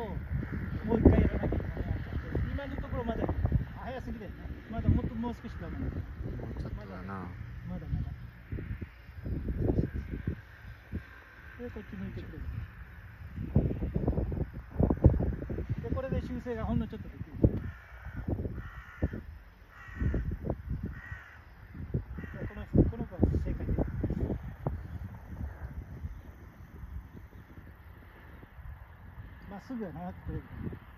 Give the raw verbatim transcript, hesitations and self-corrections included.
もう一回やらなきゃいけないなって。今のところまだ早すぎだよね。まだもっともう少しだな。もうちょっとだな。 まだまだ。でこっち向いてくれる。でこれで修正がほんのちょっとできる。このこの子は正解で。まっすぐは長く取れる。